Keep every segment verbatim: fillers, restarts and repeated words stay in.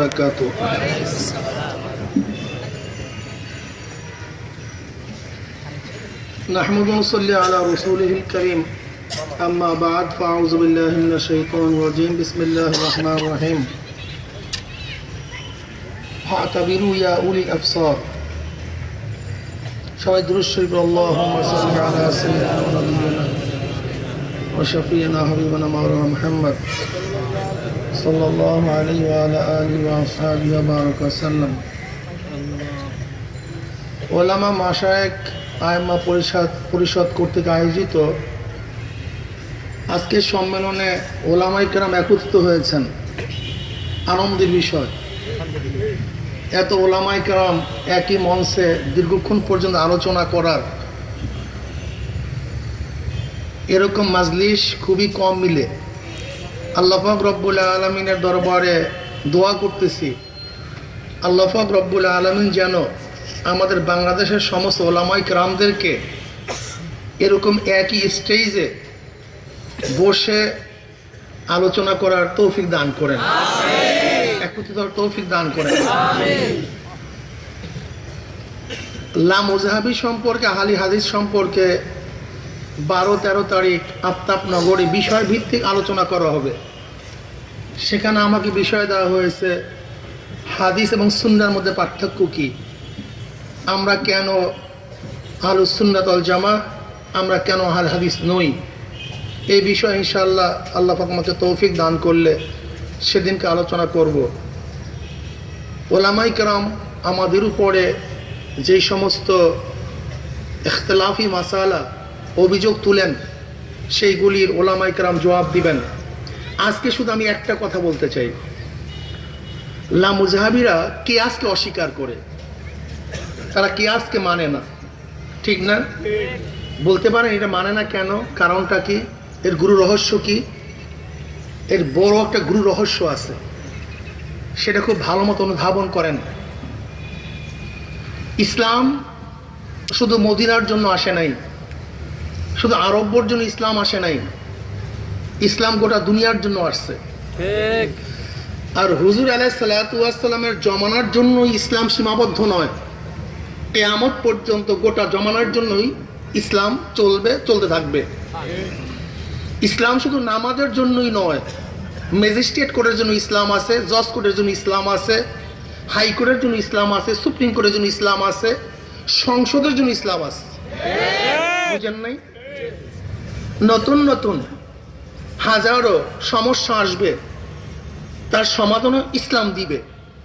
وبركاته. نحمد ونصلي على رسوله الكريم. أما بعد فأعوذ بالله من الشيطان الرجيم. بسم الله الرحمن الرحيم. فاعتبروا يا أولي الأبصار. সবাই দুরূদ শরীফ اللهم صل على سيدنا ونبينا وشفيعنا حبيبنا مولانا محمد صلى الله عليه وعلى آله وأصحابه وبارك وسلم. ওলামা মাশায়েখ আইম্মা পরিষদ পরিষদ কর্তৃক আয়োজিত আজকের সম্মেলনে ওলামায়ে কেরাম একত্রিত হয়েছেন, আনন্দের বিষয়। এত ওলামায়ে কেরাম একই মঞ্চে দীর্ঘক্ষণ পর্যন্ত আলোচনা করার এরকম মাজলিস খুবই কম মিলে। আল্লাহ পাক রব্বুল আলামিনের দরবারে দোয়া করতেছি, আল্লাহ পাক রব্বুল আলামিন যেন আমাদের বাংলাদেশের সমস্ত ওলামায়ে কেরামদেরকে এরকম একই স্টেজে বসে আলোচনা করার তৌফিক দান করেন, একত্রিত হওয়ার তৌফিক দান করেন। লামুজাহাবি সম্পর্কে, আহলি হাদিস সম্পর্কে বারো তেরো তারিখ আফতাব নগরে বিষয় ভিত্তিক আলোচনা করা হবে। সেখানে আমাকে বিষয় দেওয়া হয়েছে হাদিস এবং সুন্নাহর মধ্যে পার্থক্য কি, আমরা কেন আহলুস সুন্নাত ওয়াল জামাহ, আমরা কেন আহলে হাদিস নই। এই বিষয়ে ইনশাআল্লাহ আল্লাহ পাক আমাকে তৌফিক দান করলে সেদিনকে আলোচনা করব। ওলামায়ে কেরাম আমাদের উপরে যেই সমস্ত ইখতিলাফি মাসালা অভিযোগ তুলেন সেইগুলির ওলামায়ে কেরাম জবাব দিবেন। আজকে শুধু আমি একটা কথা বলতে চাই, লামুজাহাবিরা কিয়াসকে অস্বীকার করে, তারা কিয়াসকে মানে না, ঠিক না? বলতে পারেন এটা মানে না কেন, কারণটা কি, এর গুরু রহস্য কি? এর বড় একটা গুরু রহস্য আছে, সেটা খুব ভালো মতো অনুধাবন করেন। ইসলাম শুধু মদিনার জন্য আসে নাই, শুধু আরব্যর জন্য ইসলাম আসে নাই, ইসলাম গোটা দুনিয়ার জন্য আসছে। আর হুজুর আলাইহিস সালাতু ওয়াস সালামের জমানার জন্য ইসলাম সীমাবদ্ধ নয়, কিয়ামত পর্যন্ত গোটা জমানার জন্যই ইসলাম চলবে, চলতে থাকবে। ইসলাম শুধু নামাজের জন্যই নয়, ম্যাজিস্ট্রেট কোর্টের জন্য ইসলাম আছে, জজ কোর্টের জন্য ইসলাম আছে, হাইকোর্টের জন্য ইসলাম আছে, সুপ্রিম কোর্টের জন্য ইসলাম আছে, সংসদের জন্য ইসলাম আছে। বুঝেন নাই? নতুন নতুন হাজারো সমস্যা আসবে, তার সমাধানও ইসলাম দিবে।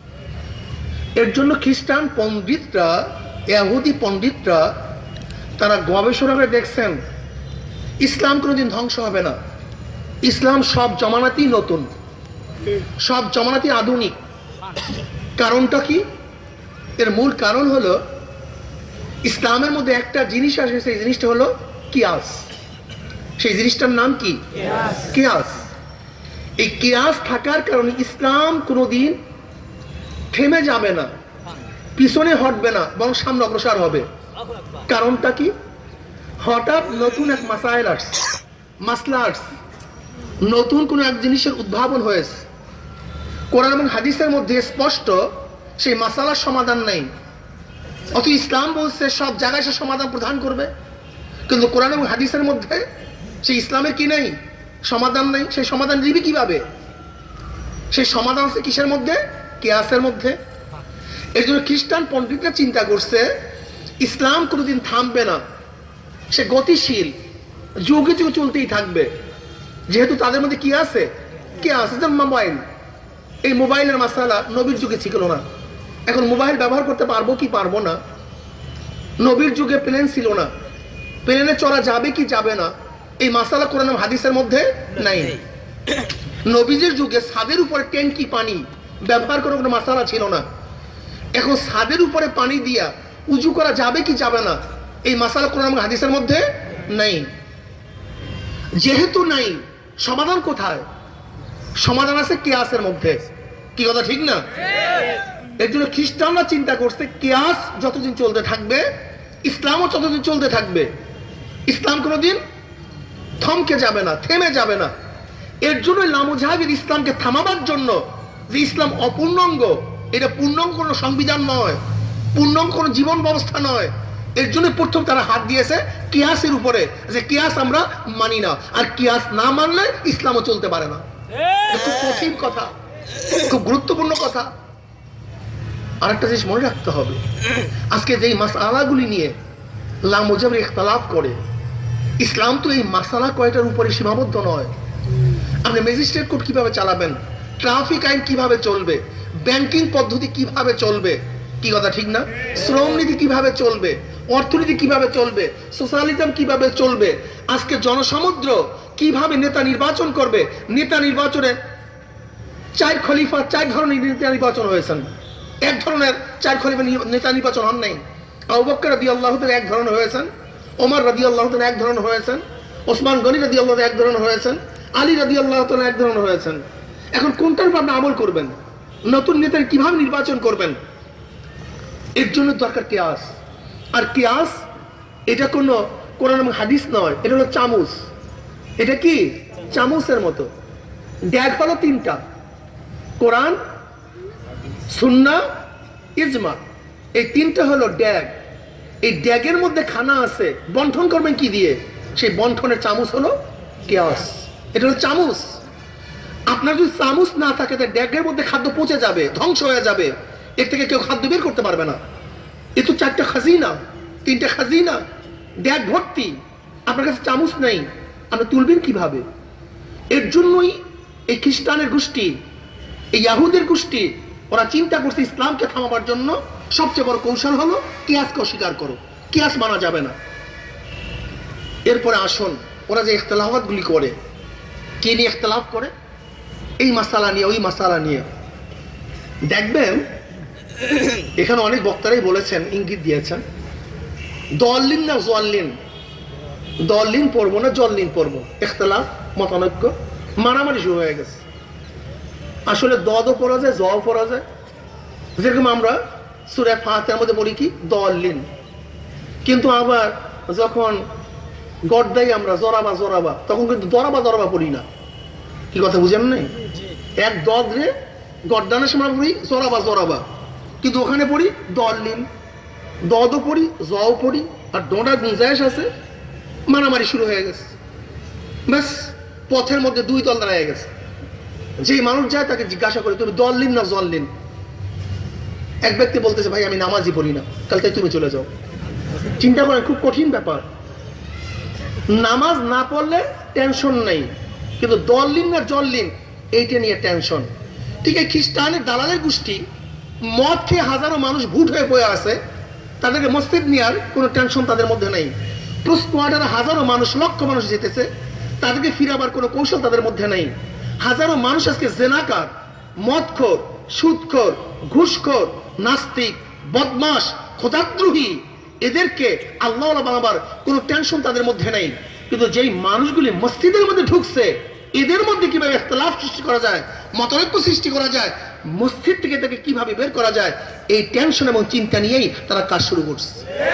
এর জন্য খ্রিস্টান পণ্ডিতরা, ইহুদি পণ্ডিতরা তারা গবেষণা করে দেখছেন ইসলাম কোনোদিন ধ্বংস হবে না, ইসলাম সব জমানাতেই নতুন, সব জমানাতেই আধুনিক। কারণটা কি? এর মূল কারণ হলো ইসলামের মধ্যে একটা জিনিস আসে, সেই জিনিসটা হলো কিয়াস। সেই জিনিসটার নাম কি? কিয়াস। এই কিয়াস থাকার কারণে ইসলাম কোনোদিন থেমে যাবে না, পিছনে হটবে না, বরং সামনে অগ্রসর হবে। কারণটা কি? হঠাৎ নতুন এক মাসাইল আসছে, মাসলা আসছে, নতুন কোন এক জিনিসের উদ্ভাবন হয়েছে। কোরআন এবং হাদিসের মধ্যে স্পষ্ট সেই মাসালার সমাধান নেই, অথচ ইসলাম বলছে সব জায়গায় সে সমাধান প্রদান করবে। কিন্তু কোরআন এবং হাদিসের মধ্যে সেই ইসলামের কি নেই? সমাধান নেই। সেই সমাধান দিবি কিভাবে? সেই সমাধান আছে কিসের মধ্যে? কিয়াসের মধ্যে। এর জন্য খ্রিস্টান পণ্ডিতরা চিন্তা করছে ইসলাম কোনোদিন থামবে না, সে গতিশীল, যুগে যুগে চলতেই থাকবে। যেহেতু তাদের মধ্যে কি আছে? কি আছে? যেমন মোবাইল, এই মোবাইলের মাসালা নবীর যুগে ছিল না, এখন মোবাইল ব্যবহার করতে পারবো কি পারবো না। নবীর যুগে প্লেন ছিল না, প্লেনে চড়া যাবে কি যাবে না, এই মাসালা কোরআন এবং হাদিসের মধ্যে নাই। নবীজির যুগে ছাদের উপরে ট্যাঙ্কি পানি ব্যবহার করার কোনো মাসালা ছিল না, এখন ছাদের উপরে পানি দিয়া উজু করা যাবে কি যাবে না, এই মাসালা কোরআন এবং হাদিসের মধ্যে নাই। যেহেতু নাই, সমাধান কোথায়? সমাধান আছে কিয়াসের মধ্যে। কি কথা ঠিক না? এর জন্য খ্রিস্টানরা চিন্তা করছে কিয়াস যতদিন চলতে থাকবে ইসলামও ততদিন চলতে থাকবে, ইসলাম কোনোদিন থমকে যাবে না, থেমে যাবে না। এর জন্য লামুজাহাবির ইসলামকে থামাবার জন্য যে ইসলাম অপূর্ণাঙ্গ, এটা পূর্ণাঙ্গ কোনো সংবিধান নয়, পূর্ণাঙ্গ কোনো জীবন ব্যবস্থা নয়। এর জন্য প্রথম তারা হাত দিয়েছে কিয়াসের উপরে, যে কিয়াস আমরা মানি না, আর কিয়াস না মানলে ইসলামও চলতে পারে না। খুব কঠিন কথা, খুব গুরুত্বপূর্ণ কথা। আর একটা জিনিস মনে রাখতে হবে, আজকে যেই মাসআলাগুলি নিয়ে লামুজাবির ইখতিলাফ করে, ইসলাম তো এই মাসালা কয়টার উপরে সীমাবদ্ধ নয়। আপনি ম্যাজিস্ট্রেট কোর্ট কিভাবে চালাবেন, ট্রাফিক আইন কিভাবে চলবে, ব্যাংকিং পদ্ধতি কিভাবে চলবে, কি কথা ঠিক না? শ্রম নীতি কিভাবে চলবে, অর্থনীতি কিভাবে চলবে, সোশ্যালিজম কিভাবে চলবে, আজকে জনসমুদ্র কিভাবে নেতা নির্বাচন করবে। নেতা নির্বাচনে চার খলিফা চার ধরনের নেতা নির্বাচন হয়েছেন, এক ধরনের চার খলিফা নেতা নির্বাচন হন নাই। আবু বকর রাদিয়াল্লাহু তাআলা এক ধরনের হয়েছেন, ওমর রাদিয়াল্লাহু তাআলা এক ধরনের হয়েছেন, ওসমান গনি রাদিয়াল্লাহু তাআলা এক ধরনের হয়েছেন, আলী রাদিয়াল্লাহু তাআলা এক ধরনের হয়েছেন। এখন কোনটার উপর আপনি আমল করবেন, নতুন নেতা কিভাবে নির্বাচন করবেন, এর জন্য দরকার কিয়াস। আর কিয়াস এটা কোনো কোরআন এবং হাদিস নয়, এটা হলো চামচ। এটা কি চামচের মতো। ড্যাগ হলো তিনটা, কোরআন, সুন্নাহ, ইজমা, এই তিনটা হলো ড্যাগ। এই ড্যাগের মধ্যে খানা আছে, বন্টন করবেন কি দিয়ে, সেই বন্টনের চামচ হলো কিয়াস। এটা হলো চামচ। আপনার যদি চামচ না থাকে, তাহলে ড্যাগের মধ্যে খাদ্য পচে যাবে, ধ্বংস হয়ে যাবে, এর থেকে কেউ খাদ্য বের করতে পারবে না। এ তো চারটা খাজিনা, তিনটা খাজিনা, ড্যাগ ভর্তি, আপনার কাছে চামচ নেই, আপনি তুলবেন কিভাবে? এর জন্যই এই খ্রিস্টানের গোষ্ঠী, এই ইয়াহুদের গোষ্ঠী, ওরা চিন্তা করছে ইসলামকে থামাবার জন্য সবচেয়ে বড় কৌশল হলো কিয়াসকে অস্বীকার করো, কিয়াস মানা যাবে না। এরপরে আসুন, ওরা যে ইখতিলাফাত গুলি করে, কি নিয়ে ইখতিলাফ করে? এই মাসালা নিয়ে, ওই মাসালা নিয়ে। দেখবেন এখানে অনেক বক্তারাই বলেছেন, ইঙ্গিত দিয়েছেন, দলিন না জল্লিন, দলিন পড়বো না জল্লিন পড়বো, ইখতিলাফ, মতানৈক্য, মারামারি শুরু হয়ে গেছে। আসলে দদও পড়া যায়, জও পড়া যায়। যেরকম আমরা সূরা ফাতিহার মধ্যে বলি কি দলিন, কিন্তু আবার যখন গড় দেই আমরা জরাবা জরাবা, তখন কিন্তু দরাবা দরাবা পড়ি না। কি কথা বুঝেন নাই? এক দদ রে গড়দানের সময় পড়ি জরাবা জরাবা, কিন্তু ওখানে পড়ি দলিন, দদও পড়ি, জও পড়ি, আর ডোঁটা গুঞ্জাইশ আছে, মারামারি শুরু হয়ে গেছে। ব্যাস পথের মধ্যে দুই দল দাঁড়ায় গেছে। যে মানুষ যায় তাকে জিজ্ঞাসা করে তুমি দলিন না জল্লিন। এক ব্যক্তি বলতেছে ভাই আমি নামাজই পড়ি না, তাহলে তাই তুমি চলে যাও। চিন্তা করেন, খুব কঠিন ব্যাপার। নামাজ না পড়লে টেনশন নেই, কিন্তু দলিন না জল্লিন এইটা নিয়ে টেনশন। ঠিক এই খ্রিস্টানের দালালের গোষ্ঠী মদ খেয়ে হাজারো মানুষ ভুট হয়ে বয়ে আছে, তাদেরকে মসজিদ নেওয়ার কোনো টেনশন তাদের মধ্যে নেই। প্লাস কোয়ার্টারে হাজারো মানুষ, লক্ষ মানুষ যেতেছে, তাদেরকে ফিরাবার কোনো কৌশল তাদের মধ্যে নেই। হাজারো মানুষ আজকে জেনাকার, মদখোর, সুদখোর, ঘুষখোর, নাস্তিক, বদমাস, খোদাদ্রোহী, এদেরকে আল্লাহ বানাবার কোনো টেনশন তাদের মধ্যে নেই। কিন্তু যেই মানুষগুলি মসজিদের মধ্যে ঢুকছে, এদের মধ্যে কিভাবে ইখতিলাফ সৃষ্টি করা যায়, মতৈক্য সৃষ্টি করা যায়, মসজিদ থেকে তাকে কিভাবে বের করা যায়, এই টেনশন এবং চিন্তা নিয়েই তারা কাজ শুরু করছে।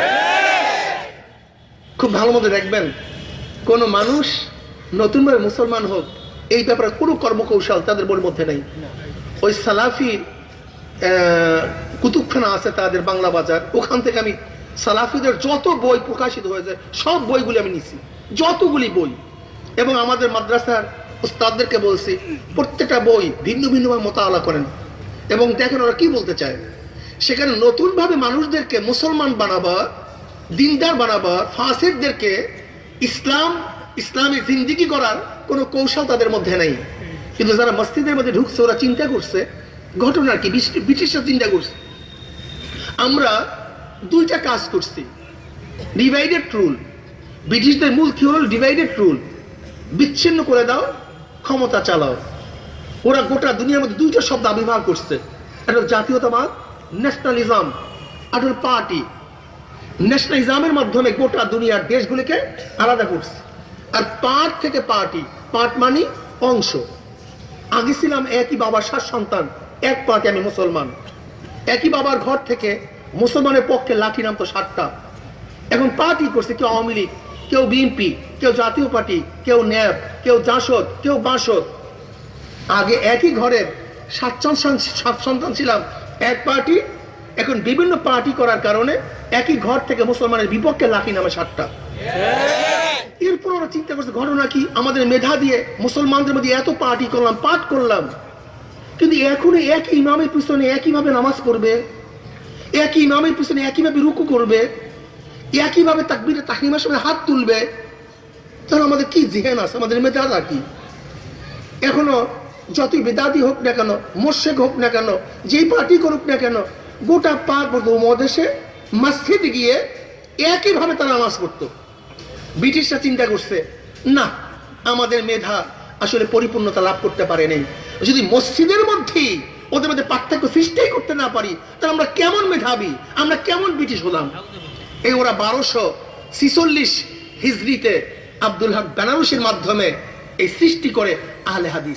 খুব ভালো মতো দেখবেন, কোন মানুষ নতুনভাবে মুসলমান হোক, এই ব্যাপারে কোনো কর্মকৌশল তাদের বইয়ের মধ্যে নেই। ওই সালাফি কুতুবখানা আছে তাদের বাংলা বাজার, ওখান থেকে আমি সালাফিদের যত বই প্রকাশিত হয়েছে সব বইগুলি আমি নিছি, যতগুলি বই, এবং আমাদের মাদ্রাসার উস্তাদদেরকে বলছি প্রত্যেকটা বই ভিন্ন ভিন্নভাবে মোতালা করেন এবং দেখেন ওরা কি বলতে চায়। সেখানে নতুনভাবে মানুষদেরকে মুসলমান বানাবা, দিনদার বানাবা, ফাসিকদেরকে ইসলাম, ইসলামী জিন্দিগি করার কোনো কৌশল তাদের মধ্যে নেই। কিন্তু যারা মসজিদের মধ্যে ঢুকছে ওরা চিন্তা করছে, ঘটনা কি ব্রিটিশরা চিন্তা করছে, আমরা দুইটা কাজ করছি, ডিভাইডেড রুল। ব্রিটিশদের মূল কি হল? ডিভাইডেড রুল, বিচ্ছিন্ন করে দাও, ক্ষমতা চালাও। ওরা গোটা দুনিয়ার মধ্যে দুইটা শব্দ আবির্ভাব করছে, একটা জাতীয়তাবাদ, ন্যাশনালিজম, আর পার্টি। ন্যাশনালিজমের মাধ্যমে গোটা দুনিয়ার দেশগুলিকে আলাদা করছে, আর পার্ট থেকে পার্টি, পার্ট মানে অংশ। আগে ছিলাম একই বাবার সাত সন্তান, এক পার্টি, আমি মুসলমান। একই বাবার ঘর থেকে মুসলমানের পক্ষে লাঠি নামতো সাতটা। এখন পার্টি করছে, কেউ আওয়ামী লীগ, কেউ বিএনপি, কেউ জাতীয় পার্টি, কেউ ন্যাপ, কেউ জাসদ, কেউ বাসদ। আগে একই ঘরের সাত সাত সন্তান ছিলাম, এক পার্টি, এখন বিভিন্ন পার্টি করার কারণে একই ঘর থেকে মুসলমানের বিপক্ষে লাঠি নামে সাতটা। এরপর ওরা চিন্তা করছে ঘটনা কি, আমাদের মেধা দিয়ে মুসলমানদের মধ্যে এত পার্টি করলাম, পাঠ করলাম, কিন্তু এখন একই ইমামের পিছনে একইভাবে নামাজ পড়বে, একই ইমামের পিছনে একইভাবে রুকু করবে, একইভাবে তাকবীরে তাহরিমার সময় হাত তুলবে, তাহলে আমাদের কি জিহেন আছে, আমাদের মেধাটা কি? এখনো যতই বেদাতি হোক না কেন, মোর্শেক হোক না কেন, যেই পার্টি করুক না কেন, গোটা পাক উপমহাদেশে মসজিদে গিয়ে একইভাবে তারা নামাজ পড়তো। ব্রিটিশরা চিন্তা করছে না, আমাদের মেধা আসলে পরিপূর্ণতা লাভ করতে পারে নাই, যদি মসজিদের মধ্যেই ওদের মধ্যে পার্থক্য সৃষ্টি করতে না পারি, তাহলে আমরা কেমন মেধাবী, আমরা কেমন ব্রিটিশ হলাম? এই ওরা বারোশো ছিচল্লিশ হিজরিতে আব্দুল হক বেনারসির মাধ্যমে এই সৃষ্টি করে আহলে হাদিস।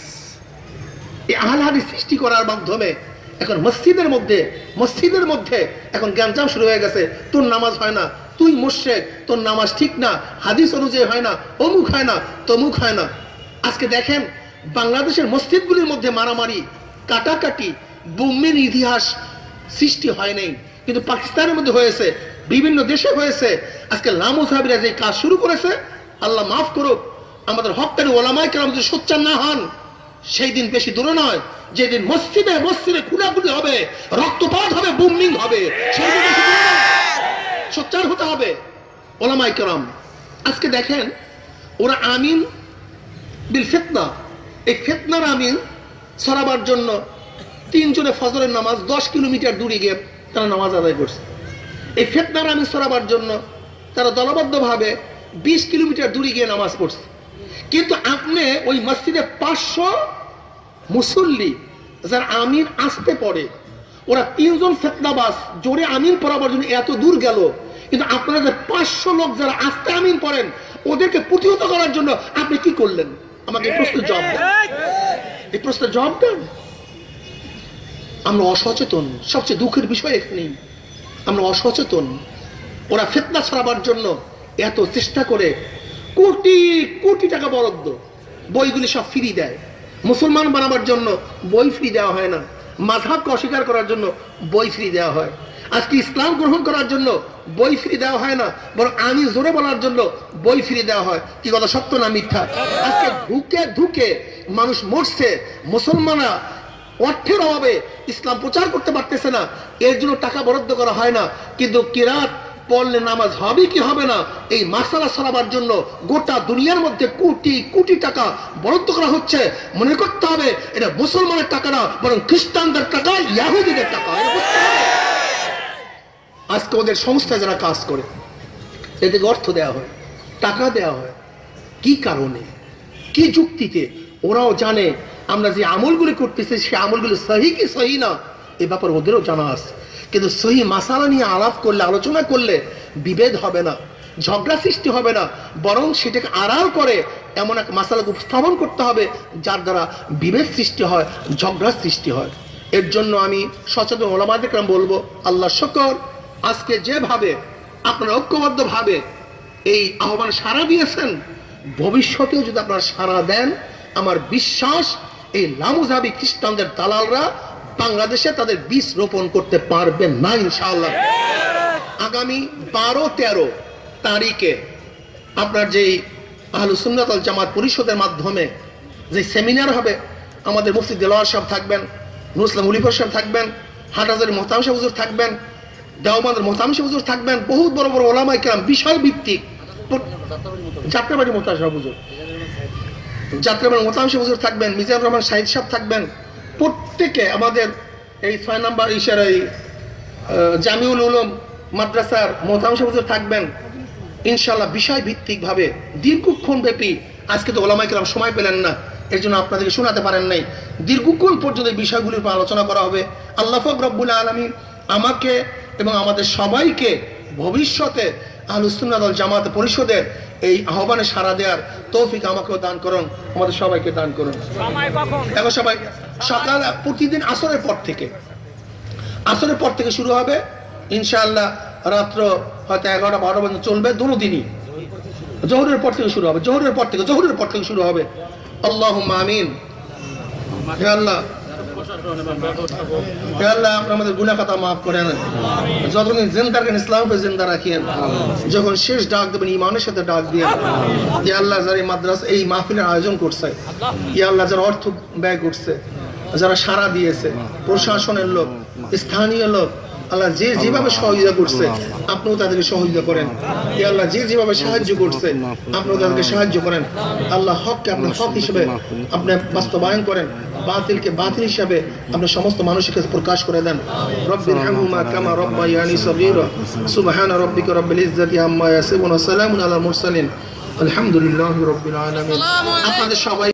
এই আহলে হাদিস সৃষ্টি করার মাধ্যমে এখন মসজিদের মধ্যে মসজিদের মধ্যে এখন জ্ঞানজাম শুরু হয়ে গেছে, তোর নামাজ হয় না, তুই মুশরিক, তোর নামাজ ঠিক না, হাদিস অনুযায়ী হয় না, অমুক হয় না, তমুক হয় না। আজকে দেখেন বাংলাদেশের মসজিদগুলির মধ্যে মারামারি, কাটাকাটি, বোমের ইতিহাস সৃষ্টি হয় নাই, কিন্তু পাকিস্তানের মধ্যে হয়েছে, বিভিন্ন দেশে হয়েছে। আজকে লামু সাহাবীরা যে কাজ শুরু করেছে, আল্লাহ মাফ করুক, আমাদের হক্কানি ওলামায়ে কেরাম যদি সোচ্চার না হন, সেই দিন বেশি দূরে নয় যেদিন মসজিদে মসজিদে খুনাখুনি হবে, রক্তপাত হবে, বুমিং হবে, সেই দিন বেশি দূরে নয়। সোচ্চার হতে হবে ওলামায়ে কেরাম। আজকে দেখেন ওরা আমিন বিল ফিতনা, এই ফিতনার আমিন ছড়াবার জন্য তিনজনে ফজরের নামাজ দশ কিলোমিটার দূরে গিয়ে তারা নামাজ আদায় করছে। এই ফিতনার আমিন ছড়াবার জন্য তারা দলবদ্ধভাবে বিশ কিলোমিটার দূরে গিয়ে নামাজ পড়ছে। কিন্তু আপনি ওই মসজিদে পাঁচশো মুসল্লি যারা আমিন আসতে পড়ে, ওরা তিনজন ফিতনাবাজ জোরে আমিন পড়াবার জন্য এত দূর গেল, কিন্তু আপনারা যে পাঁচশো লোক যারা আসতে আমিন পড়েন, ওদেরকে প্রতিহত করার জন্য আপনি কি করলেন? আমাকে এই প্রশ্নের জবাব দেন, এই প্রশ্নের জবাব দেন। আমরা অসচেতন, সবচেয়ে দুঃখের বিষয় এখানেই আমরা অসচেতন। ওরা ফিতনা ছড়াবার জন্য এত চেষ্টা করে, কোটি কোটি টাকা বরাদ্দ, বইগুলি সব ফ্রি দেয়। মুসলমান বানাবার জন্য বই ফ্রি দেওয়া হয় না, মাযহাবকে অস্বীকার করার জন্য বই ফ্রি দেওয়া হয়। আজকে ইসলাম গ্রহণ করার জন্য বই ফ্রি দেওয়া হয় না, বরং আমি জোরে বলার জন্য বই ফ্রি দেওয়া হয়। কি কথা সত্য না মিথ্যা? আজকে ধুকে ধুকে মানুষ মরছে, মুসলমানরা অর্থের অভাবে ইসলাম প্রচার করতে পারতেছে না, এর জন্য টাকা বরাদ্দ করা হয় না। কিন্তু কিরাত পড়লে নামাজ হবে কি হবে না, এই মাসালা ছড়াবার জন্য গোটা দুনিয়ার মধ্যে কোটি কোটি টাকা বরাদ্দ করা হচ্ছে। মনে করতে হবে এটা মুসলমানের টাকা না, বরং খ্রিস্টানদের টাকা, ইহুদিদের টাকা। আজকে ওদের সংস্থায় যারা কাজ করে, এদেরকে অর্থ দেওয়া হয়, টাকা দেওয়া হয়, কি কারণে, কি যুক্তিতে? ওরাও জানে আমরা যে আমলগুলি করতেছি সে আমলগুলি সহি কি সহি না, এ ব্যাপারে ওদেরও জানা আছে। কিন্তু সহি মাসালা নিয়ে আলাপ করলে, আলোচনা করলে বিভেদ হবে না, ঝগড়া সৃষ্টি হবে না, বরং সেটাকে আড়াল করে এমন এক মাসালাকে উপস্থাপন করতে হবে যার দ্বারা বিভেদ সৃষ্টি হয়, ঝগড়ার সৃষ্টি হয়। এর জন্য আমি সচেতন ওলামায়ে কেরাম বলবো, আল্লাহ শুকর, আজকে যেভাবে আপনারা ঐক্যবদ্ধ ভাবে এই আহ্বান সাড়া দিয়েছেন, ভবিষ্যতেও যদি আপনারা সাড়া দেন, আমার বিশ্বাস এই লামুজাবি খ্রিস্টানদের দালালরা বাংলাদেশে তাদের বীজ রোপণ করতে পারবে না ইনশাআল্লাহ। আগামী বারো তেরো তারিখে আপনার যেই আহলুস সুন্নাত ওয়াল জামাত পরিষদের মাধ্যমে যে সেমিনার হবে, আমাদের মুফতি দেলোয়ার সাহেব থাকবেন, নুরুল ইসলাম উলিপুর সাহেব থাকবেন, হাটহাজারী মোহতামিম সাহেব হুজুর থাকবেন, দেওবন্দের মোহতামিম সাহেব হুজুর থাকবেন, বহুত বড় বড় ওলামায়ে কেরাম বিষয় ভিত্তিক, যাত্রাবাড়ি মোহতামিম সাহেব হুজুর, যাত্রাবাড়ি মোহতামিম সাহেব হুজুর থাকবেন, মিজানুর রহমান শাহিদ সাহেব থাকবেন। প্রত্যেকে আমাদের এই ছয় নম্বর ইশার এই জামিউল উলুম মাদ্রাসার মোহতামিম সাহেব হুজুর থাকবেন ইনশাআল্লাহ। বিষয় ভিত্তিক ভাবে দীর্ঘক্ষণ ব্যাপী, আজকে তো ওলামায়ে কেরাম সময় পেলেন না, এর জন্য আপনাদেরকে শোনাতে পারেন নাই, দীর্ঘক্ষণ পর্যন্ত এই বিষয়গুলির উপর আলোচনা করা হবে। আল্লাহ পাক রব্বুল আলামিন আমাকে এবং আমাদের সবাইকে ভবিষ্যতে আহলুস সুন্নাত ওয়াল জামাত পরিষদের এই আহ্বানে সাড়া দেওয়ার তৌফিক আমাকেও দান করুন, আমাদের সবাইকে দান করুন। দেখো সবাই, সকাল প্রতিদিন আসরের পর থেকে আসরের পর থেকে শুরু হবে ইনশাআল্লাহ, রাত্র হয়তো এগারোটা বারোটা পর্যন্ত চলবে, দুদিনই। জোহরের পর থেকে শুরু হবে, জোহরের পর থেকে জোহরের পর থেকে শুরু হবে। আল্লাহুম্মা আমিন। হে আল্লাহ, হে আল্লাহ আপনি আমাদের গুনাহ খাতা মাফ করেন, যতদিন জিন্দা রাখেন ইসলামকে জিন্দা রাখেন, যখন শেষ ডাক দেবেন ইমানের সাথে ডাক দিয়ে। হে আল্লাহ যারা এই মাদ্রাসা এই মাহফিলের আয়োজন করছে, হে আল্লাহ যারা অর্থ ব্যয় করছে, যারা সাড়া দিয়েছে, প্রশাসনের লোক, স্থানীয় লোক, আল্লাহ যে যেভাবে সহযোগিতা করছে আপনিও তাদেরকে সহযোগিতা করেন। হে আল্লাহ যে যেভাবে সাহায্য করছে আপনিও তাদেরকে সাহায্য করেন। আল্লাহ হককে আপনি হক হিসেবে আপনি বাস্তবায়ন করেন, বাতিলকে বাতিল হিসেবে আপনি সমস্ত মানুষের কাছে প্রকাশ করে দেন। রব্বির হামহুমা কামা রব্বায়ানি সগীরা সুবহান রাব্বিকা রব্বিল ইজ্জাতি আম্মা ইয়াসিফুন ওয়া সালামুন আলাল মুরসালিন আলহামদুলিল্লাহি রাব্বিল আলামিন। আপনাদের সবাই